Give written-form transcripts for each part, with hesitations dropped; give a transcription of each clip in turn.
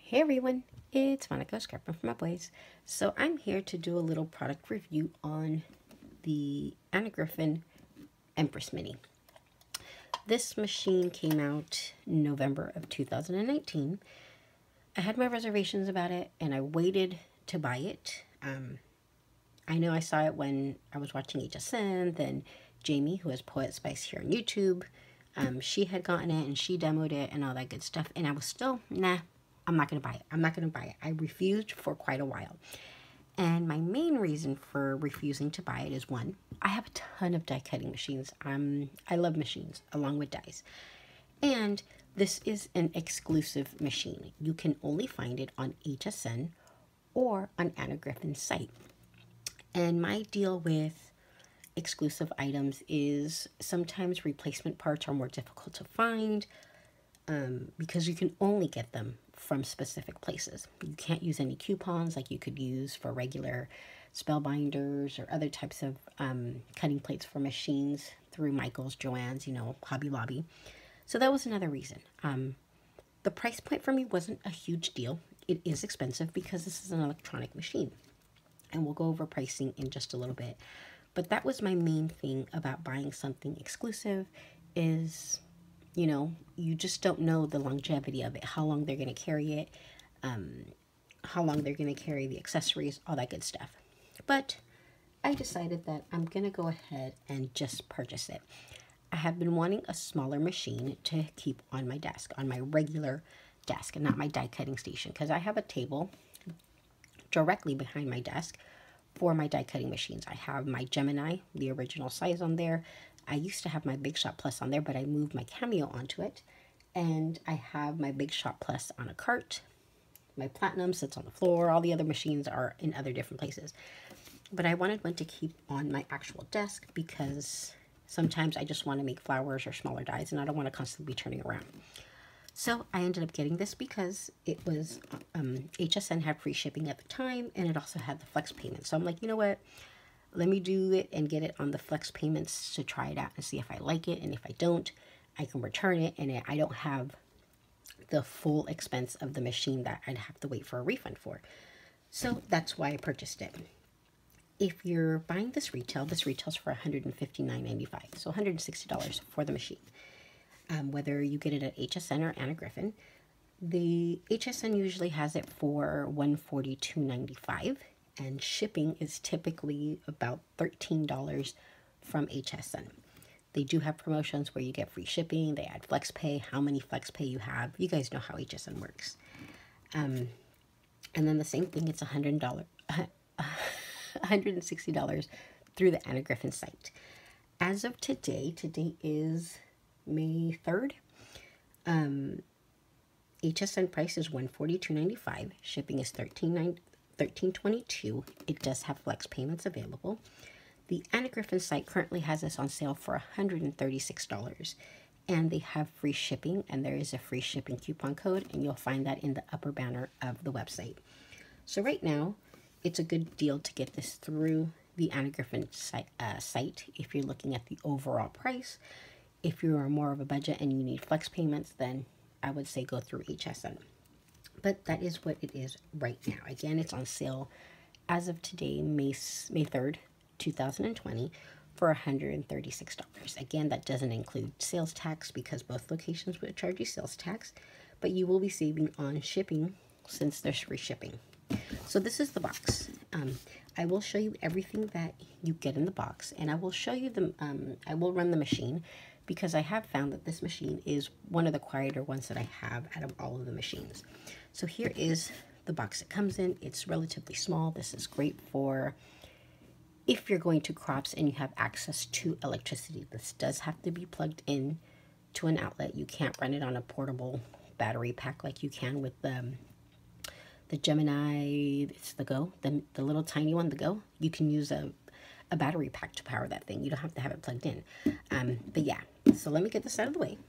Hey everyone, it's Monica Griffin from my boys. So I'm here to do a little product review on the Griffin Empress Mini. This machine came out November of 2019. I had my reservations about it and I waited to buy it. I know I saw it when I was watching HSN, then Jamie, who has Poet Spice here on YouTube, she had gotten it and she demoed it and all that good stuff. And I was still, nah, I'm not going to buy it. I'm not going to buy it. I refused for quite a while. And my main reason for refusing to buy it is one, I have a ton of die cutting machines. I love machines along with dies. And this is an exclusive machine. You can only find it on HSN or on Anna Griffin's site. And my deal with exclusive items is sometimes replacement parts are more difficult to find because you can only get them from specific places. You can't use any coupons like you could use for regular spellbinders or other types of cutting plates for machines through Michael's, Joann's, Hobby Lobby. So that was another reason. The price point for me wasn't a huge deal. It is expensive because this is an electronic machine. And we'll go over pricing in just a little bit. But that was my main thing about buying something exclusive is, you just don't know the longevity of it, how long they're going to carry it, how long they're going to carry the accessories, all that good stuff. But I decided that I'm going to go ahead and just purchase it. I have been wanting a smaller machine to keep on my desk, on my regular desk, and not my die cutting station, because I have a table directly behind my desk for my die cutting machines. I have my Gemini, the original size on there. I used to have my Big Shot Plus on there, but I moved my Cameo onto it. And I have my Big Shot Plus on a cart. My Platinum sits on the floor. All the other machines are in other different places. But I wanted one to keep on my actual desk because sometimes I just want to make flowers or smaller dies and I don't want to constantly be turning around. So I ended up getting this because it was, HSN had free shipping at the time and it also had the flex payment. So I'm like, you know what? Let me do it and get it on the flex payments to try it out and see if I like it. And if I don't, I can return it and I don't have the full expense of the machine that I'd have to wait for a refund for. So that's why I purchased it. If you're buying this retails for $159.95. So $160 for the machine. Whether you get it at HSN or Anna Griffin. The HSN usually has it for $142.95 and shipping is typically about $13 from HSN. They do have promotions where you get free shipping, they add flex pay, how many flex pay you have. You guys know how HSN works. And then the same thing, it's $160 through the Anna Griffin site. As of today is May 3rd. HSN price is $142.95. Shipping is $13.22. It does have flex payments available. The Anna Griffin site currently has this on sale for $136. And they have free shipping, and there is a free shipping coupon code, and you'll find that in the upper banner of the website. So right now, it's a good deal to get this through the Anna Griffin site if you're looking at the overall price. If you are more of a budget and you need flex payments, then I would say go through HSN. But that is what it is right now. Again, it's on sale as of today, May 3rd, 2020, for $136. Again, that doesn't include sales tax because both locations would charge you sales tax, but you will be saving on shipping since there's free shipping. So this is the box. I will show you everything that you get in the box, and I will show you I will run the machine because I have found that this machine is one of the quieter ones that I have out of all of the machines. So here is the box it comes in. It's relatively small. This is great for if you're going to crops and you have access to electricity. This does have to be plugged in to an outlet. You can't run it on a portable battery pack like you can with the Gemini. It's the Go, the little tiny one, the Go. You can use a battery pack to power that thing. You don't have to have it plugged in. But yeah, so let me get this out of the way.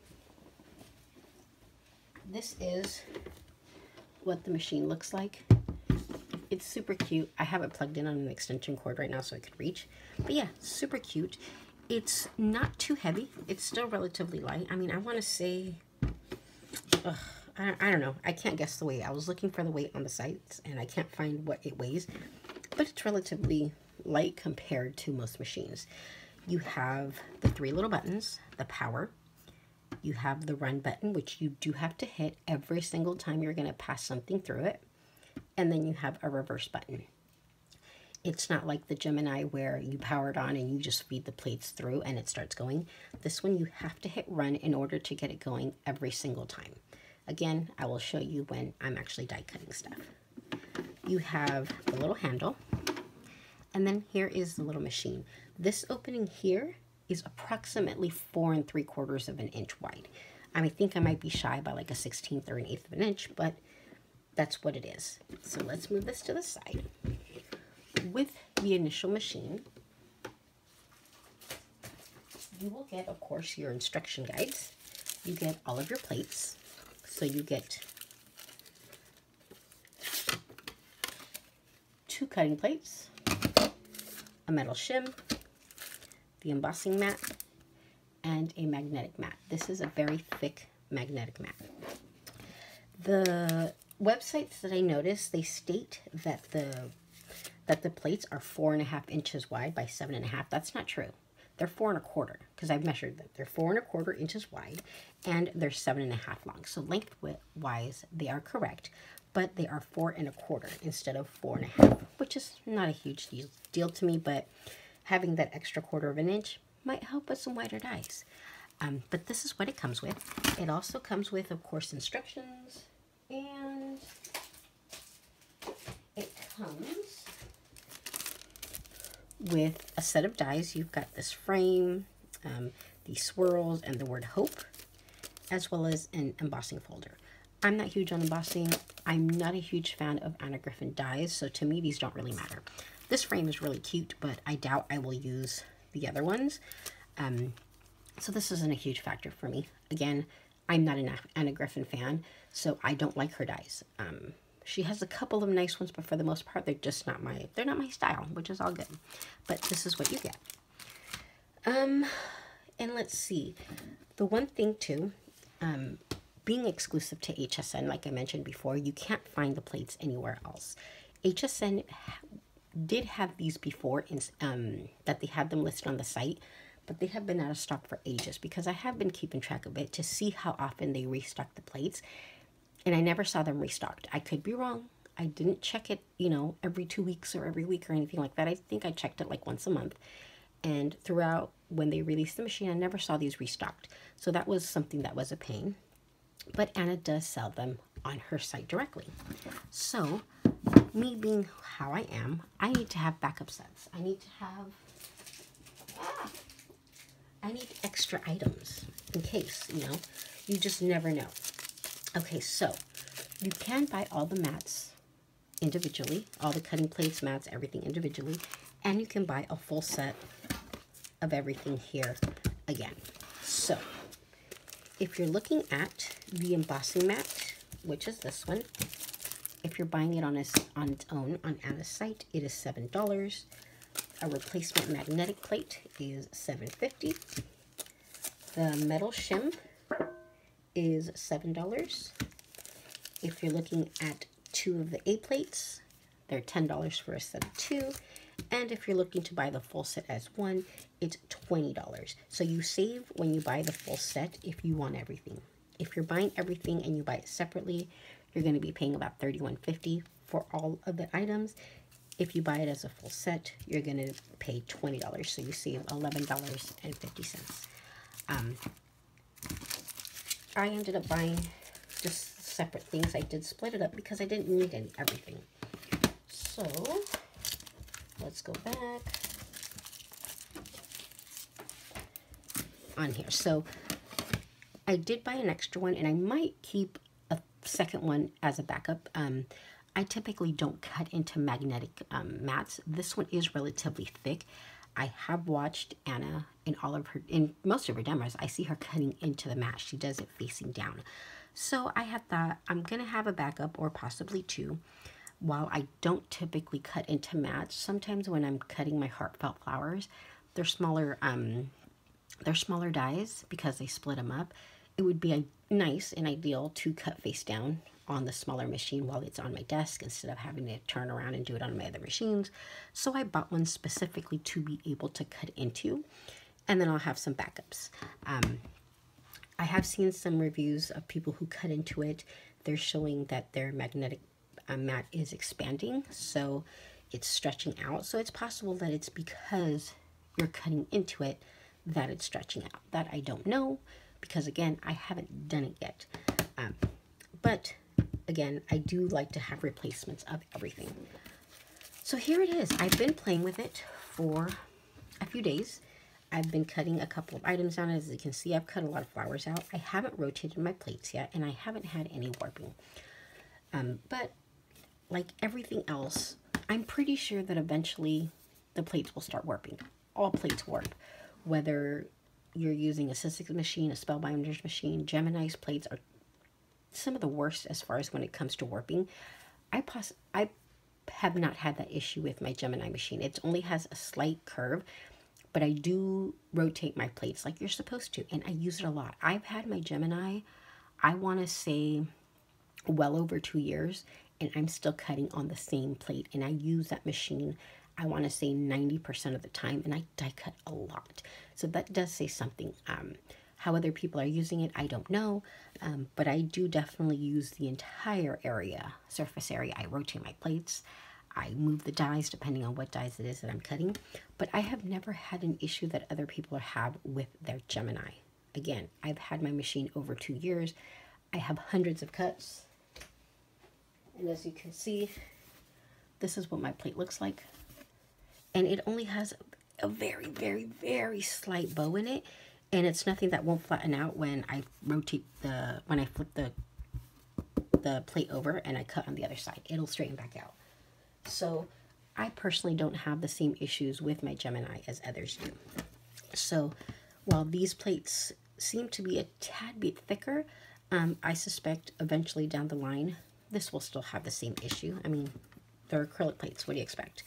This is what the machine looks like. It's super cute. I have it plugged in on an extension cord right now so I could reach. But yeah, super cute. It's not too heavy. It's still relatively light. I mean, I want to say, I don't know. I can't guess the weight. I was looking for the weight on the sites and I can't find what it weighs, but it's relatively light compared to most machines. You have the 3 little buttons, the power. You have the run button, which you do have to hit every single time you're going to pass something through it. And then you have a reverse button. It's not like the Gemini where you power it on and you just feed the plates through and it starts going. This one you have to hit run in order to get it going every single time. Again, I will show you when I'm actually die cutting stuff. You have the little handle, and then here is the little machine. This opening here is approximately 4 3/4 of an inch wide. I think I might be shy by like a 1/16 or an 1/8 of an inch, but that's what it is. So let's move this to the side. With the initial machine, you will get, of course, your instruction guides. You get all of your plates. So you get 2 cutting plates, a metal shim, the embossing mat, and a magnetic mat. This is a very thick magnetic mat. The websites that I noticed, they state that the plates are 4.5 inches wide by 7.5. That's not true. They're 4 1/4 because I've measured them. They're 4 1/4 inches wide and they're 7.5 long. So length-wise, they are correct, but they are 4 1/4 instead of 4.5, which is not a huge deal to me, but having that extra 1/4 of an inch might help with some wider dies. But this is what it comes with. It also comes with, of course, instructions, and it comes with a set of dies. You've got this frame, the swirls, and the word hope, as well as an embossing folder. I'm not huge on embossing. I'm not a huge fan of Anna Griffin dies, so to me these don't really matter. This frame is really cute, but I doubt I will use the other ones. So this isn't a huge factor for me. Again, I'm not an Anna Griffin fan, so I don't like her dies. She has a couple of nice ones, but for the most part, they're just not my style, which is all good. But this is what you get. And let's see. The one thing too, being exclusive to HSN, like I mentioned before, you can't find the plates anywhere else. HSN did have these before, that they had them listed on the site, but they have been out of stock for ages because I have been keeping track of it to see how often they restock the plates. And I never saw them restocked. I could be wrong. I didn't check it, every 2 weeks or every week or anything like that. I think I checked it like once a month. And throughout when they released the machine, I never saw these restocked. So that was something that was a pain. But Anna does sell them on her site directly. So me being how I am, I need to have backup sets. I need to have, I need extra items in case, you just never know. Okay, so you can buy all the mats individually, all the cutting plates, mats, everything individually, and you can buy a full set of everything here again. So if you're looking at the embossing mat, which is this one, if you're buying it on its own on Anna's site, it is $7. A replacement magnetic plate is $7.50. The metal shim is $7. If you're looking at 2 of the A plates, they're $10 for a set of 2. And if you're looking to buy the full set as one, it's $20. So you save when you buy the full set if you want everything. If you're buying everything and you buy it separately, you're going to be paying about $31.50 for all of the items. If you buy it as a full set, you're going to pay $20. So you save $11.50. I ended up buying just separate things. I did split it up because I didn't need everything. So let's go back on here. So I did buy an extra one, and I might keep a second one as a backup. I typically don't cut into magnetic mats. This one is relatively thick. I have watched Anna in most of her demos. I see her cutting into the mat. She does it facing down. So I had thought I'm gonna have a backup, or possibly 2. While I don't typically cut into mats, sometimes when I'm cutting my heartfelt flowers, they're smaller dies because they split them up. it would be nice and ideal to cut face down on the smaller machine while it's on my desk instead of having to turn around and do it on my other machines. So I bought one specifically to be able to cut into, and then I'll have some backups. I have seen some reviews of people who cut into it. They're showing that their magnetic mat is expanding, so it's stretching out. So it's possible that it's because you're cutting into it that it's stretching out. That I don't know, because again, I haven't done it yet. But again, I do like to have replacements of everything. So here it is. I've been playing with it for a few days. I've been cutting a couple of items on it. As you can see, I've cut a lot of flowers out. I haven't rotated my plates yet, and I haven't had any warping. But like everything else, I'm pretty sure that eventually the plates will start warping. All plates warp. Whether you're using a Sisyphus machine, a Spellbinder's machine, Gemini's plates are some of the worst as far as when it comes to warping. I have not had that issue with my Gemini machine. It only has a slight curve, but I do rotate my plates like you're supposed to, and I use it a lot. I've had my Gemini, I want to say, well over 2 years, and I'm still cutting on the same plate, and I use that machine, I want to say 90% of the time, and I die cut a lot. So that does say something. How other people are using it, I don't know, but I do definitely use the entire area, surface area. I rotate my plates. I move the dies depending on what dies it is that I'm cutting, but I have never had an issue that other people have with their Gemini. Again, I've had my machine over 2 years. I have hundreds of cuts, and as you can see, this is what my plate looks like, and it only has a very, very, very slight bow in it, and it's nothing that won't flatten out when I rotate when I flip the plate over and I cut on the other side. It'll straighten back out. So I personally don't have the same issues with my Gemini as others do. So while these plates seem to be a tad bit thicker, I suspect eventually down the line, this will still have the same issue. I mean, they're acrylic plates. What do you expect?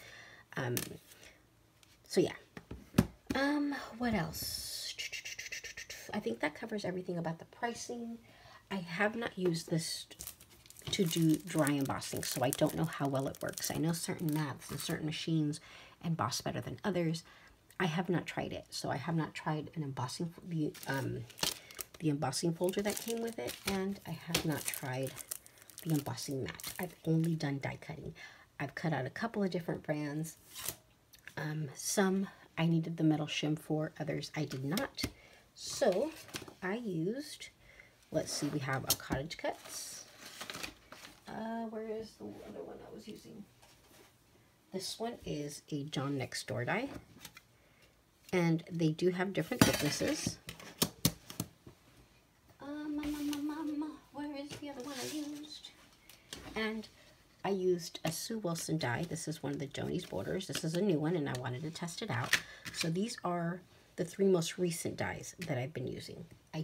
So yeah. What else? I think that covers everything about the pricing. I have not used this to do dry embossing, so I don't know how well it works. I know certain mats and certain machines emboss better than others. I have not tried it, so I have not tried an embossing, the embossing folder that came with it, and I have not tried the embossing mat. I've only done die cutting. I've cut out a couple of different brands. Some I needed the metal shim for, others I did not. So I used, let's see, we have a Cottage Cuts. Where is the other one I was using? This one is a John Next Door die, and they do have different thicknesses. Where is the other one I used? And I used a Sue Wilson die. This is one of the Joni's borders. This is a new one, and I wanted to test it out. So these are the 3 most recent dies that I've been using. I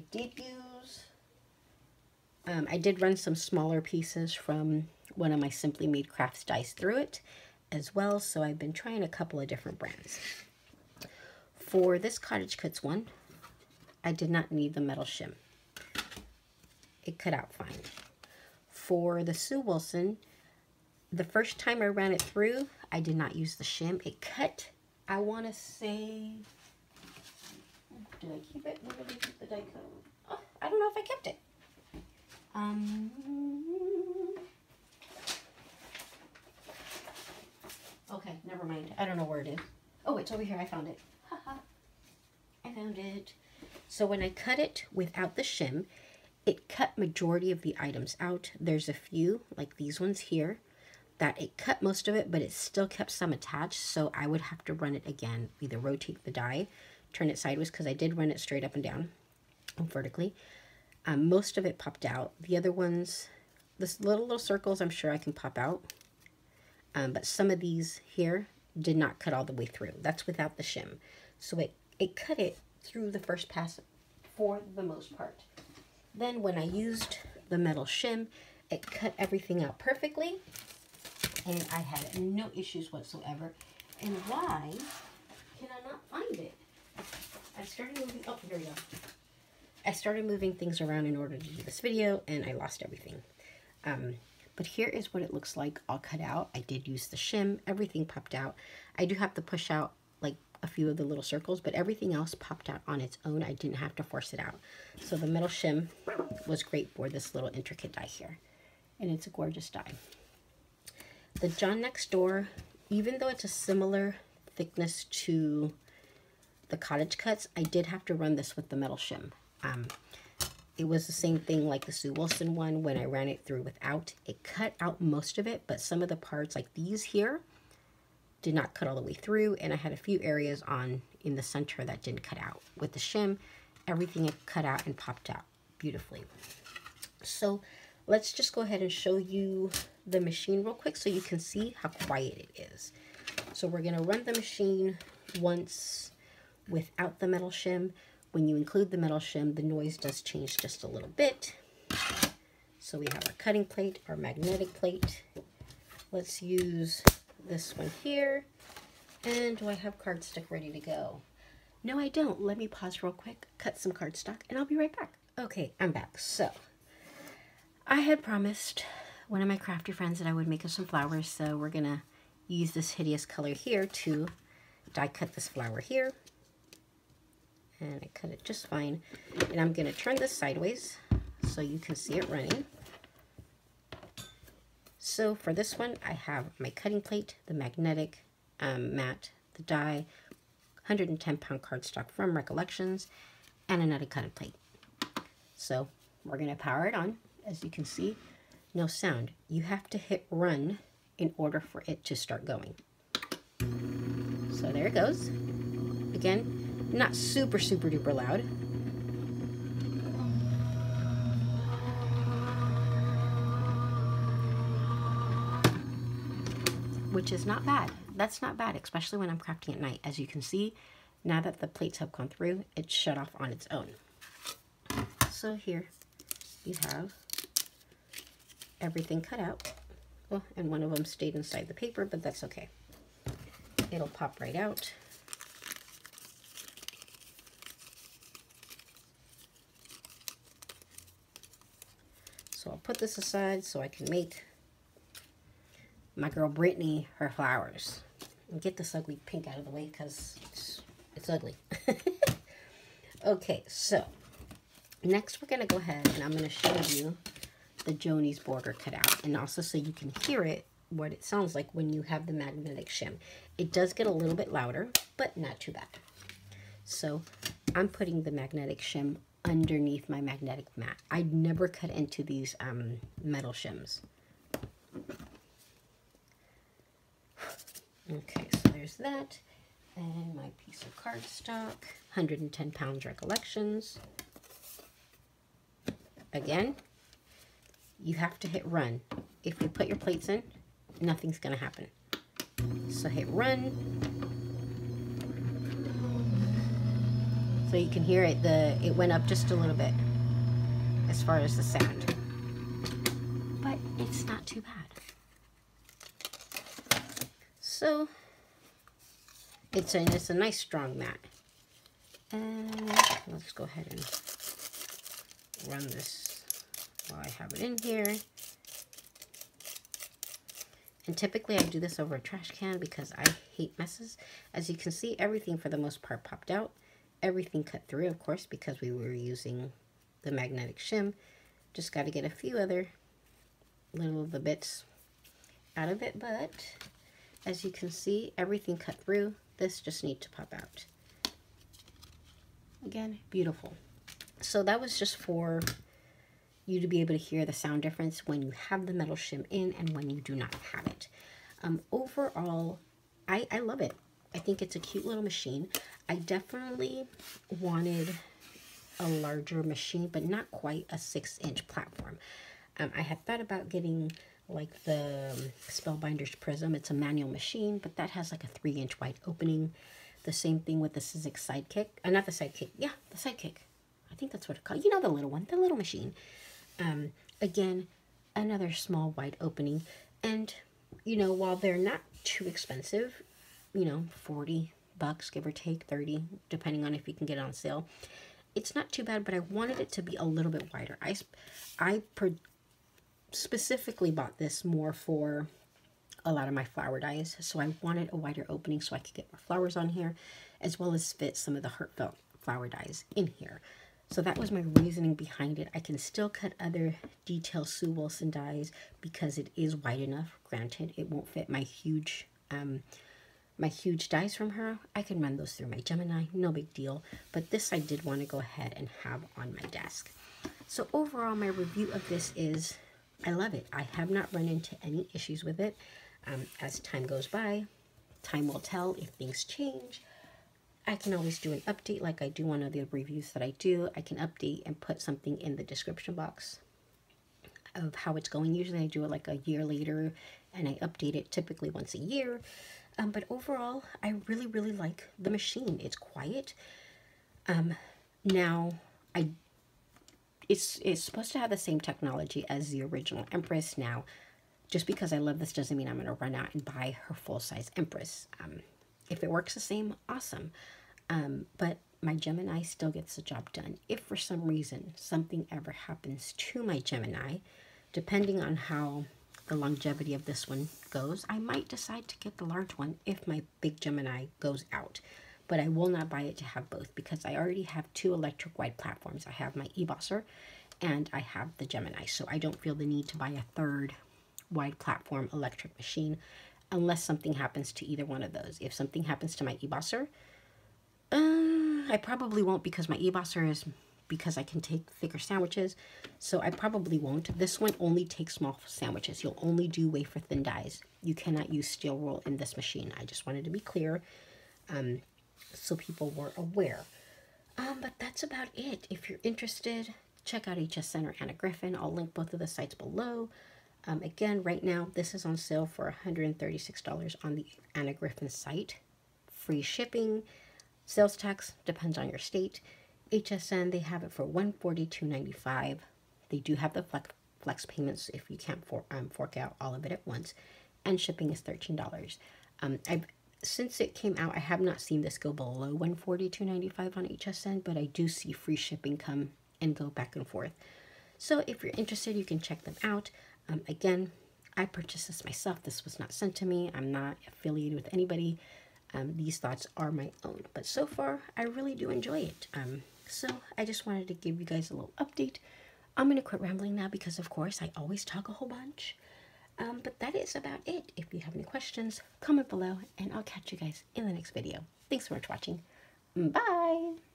did run some smaller pieces from one of my Simply Made Crafts dies through it as well, so I've been trying a couple of different brands. For this Cottage Cuts one, I did not need the metal shim. It cut out fine. For the Sue Wilson, the first time I ran it through, I did not use the shim. It cut, I want to say, did I keep it? Where did I keep the die cut? Oh, I don't know if I kept it. Okay, never mind. I don't know where it is. Oh, it's over here. I found it. Haha. I found it. So when I cut it without the shim, it cut majority of the items out. There's a few, like these ones here, that it cut most of it, but it still kept some attached, so I would have to run it again, either rotate the die, turn it sideways, because I did run it straight up and down, vertically. Most of it popped out. The other ones, this little circles, I'm sure I can pop out, but some of these here did not cut all the way through. That's without the shim. So it cut it through the first pass for the most part. Then when I used the metal shim, it cut everything out perfectly, and I had no issues whatsoever. And why can I not find it? I started moving, oh, here we go. I started moving things around in order to do this video, and I lost everything. But here is what it looks like all cut out. I did use the shim. Everything popped out. I do have to push out like a few of the little circles, but everything else popped out on its own. I didn't have to force it out. So the metal shim was great for this little intricate die here. And it's a gorgeous die. The John Next Door, even though it's a similar thickness to the cottage cuts, I did have to run this with the metal shim. It was the same thing like the Sue Wilson one. When I ran it through without, it cut out most of it, but some of the parts like these here did not cut all the way through, and I had a few areas in the center that didn't cut out. With the shim, everything cut out and popped out beautifully. So let's just go ahead and show you the machine real quick so you can see how quiet it is. So we're going to run the machine once without the metal shim. When you include the metal shim, the noise does change just a little bit. So we have our cutting plate, our magnetic plate. Let's use this one here. And do I have cardstock ready to go? No, I don't. Let me pause real quick, cut some cardstock, and I'll be right back. Okay, I'm back. So I had promised one of my crafty friends that I would make us some flowers, so we're gonna use this hideous color here to die cut this flower here. And I cut it just fine. And I'm gonna turn this sideways so you can see it running. So for this one, I have my cutting plate, the magnetic mat, the die, 110-pound cardstock from Recollections, and another cutting plate. So we're gonna power it on. As you can see, no sound. You have to hit run in order for it to start going. So there it goes. Again, not super duper loud. Which is not bad. That's not bad, especially when I'm crafting at night. As you can see, now that the plates have gone through, it's shut off on its own. So here you have everything cut out. Oh, and one of them stayed inside the paper, but that's okay. It'll pop right out. So I'll put this aside so I can make my girl Brittany her flowers. And get this ugly pink out of the way because it's ugly. Okay, so next we're going to go ahead and I'm going to show you the Joni's border cut out. And also so you can hear it, what it sounds like when you have the magnetic shim. It does get a little bit louder, but not too bad. So I'm putting the magnetic shim underneath my magnetic mat. I'd never cut into these metal shims. Okay, so there's that. And my piece of cardstock, 110 pounds Recollections. Again, you have to hit run. If you put your plates in, nothing's gonna happen. So hit run. So you can hear it, it went up just a little bit as far as the sound. But it's not too bad. So it's a nice strong mat. And let's go ahead and run this while I have it in here. And typically I do this over a trash can because I hate messes. As you can see, everything for the most part popped out. Everything cut through, of course, because we were using the magnetic shim. Just got to get a few other little of the bits out of it, but as you can see, everything cut through. This just needs to pop out. Again, beautiful. So that was just for you to be able to hear the sound difference when you have the metal shim in and when you do not have it. Overall, I love it. I think it's a cute little machine. I definitely wanted a larger machine, but not quite a 6-inch platform. I had thought about getting like the Spellbinder's Prism. It's a manual machine, but that has like a 3-inch wide opening. The same thing with the Sizzix Sidekick. Not the Sidekick. Yeah, the Sidekick. I think that's what it's called. You know, the little one, the little machine. Again, another small wide opening. And, you know, while they're not too expensive, you know, $40, give or take, 30, depending on if you can get it on sale. it's not too bad, but I wanted it to be a little bit wider. I specifically bought this more for a lot of my flower dies, so I wanted a wider opening so I could get more flowers on here, as well as fit some of the heartfelt flower dies in here. So that was my reasoning behind it. I can still cut other detailed Sue Wilson dies because it is wide enough. Granted, it won't fit my huge dies from her. I can run those through my Gemini, no big deal. But this I did want to go ahead and have on my desk. So overall, my review of this is, I love it. I have not run into any issues with it. As time goes by, time will tell if things change. I can always do an update like I do on other reviews that I do. I can update and put something in the description box of how it's going. Usually I do it like a year later, and I update it typically once a year. But overall, I really, really like the machine. It's quiet. Now, it's supposed to have the same technology as the original Empress. Now, just because I love this doesn't mean I'm going to run out and buy her full-size Empress. If it works the same, awesome. But my Gemini still gets the job done. If for some reason something ever happens to my Gemini, depending on how the longevity of this one goes, I might decide to get the large one if my big Gemini goes out. But I will not buy it to have both because I already have 2 electric wide platforms. I have my e-bosser and I have the Gemini. So I don't feel the need to buy a 3rd wide platform electric machine unless something happens to either one of those. If something happens to my e-bosser, I probably won't because my e-bosser is, because I can take thicker sandwiches, so I probably won't. This one only takes small sandwiches. You'll only do wafer thin dies. You cannot use steel wool in this machine. I just wanted to be clear so people were aware. But that's about it. If you're interested, check out HS Center Anna Griffin. I'll link both of the sites below. Again, right now, this is on sale for $136 on the Anna Griffin site. Free shipping. Sales tax depends on your state. HSN, they have it for $142.95. They do have the flex payments if you can't fork out all of it at once. And shipping is $13. Since it came out, I have not seen this go below $142.95 on HSN, but I do see free shipping come and go back and forth. So if you're interested, you can check them out. Again, I purchased this myself. This was not sent to me. I'm not affiliated with anybody. These thoughts are my own. But so far, I really do enjoy it. So I just wanted to give you guys a little update. I'm going to quit rambling now because, of course, I always talk a whole bunch. But that is about it. If you have any questions, comment below, and I'll catch you guys in the next video. Thanks so much for watching. Bye!